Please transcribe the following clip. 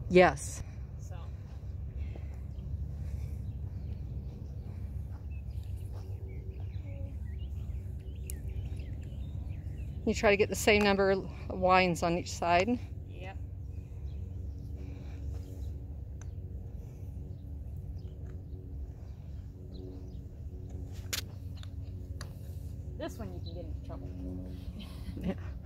Yes. So. You try to get the same number of wines on each side. Yep. This one you can get into trouble. Yeah.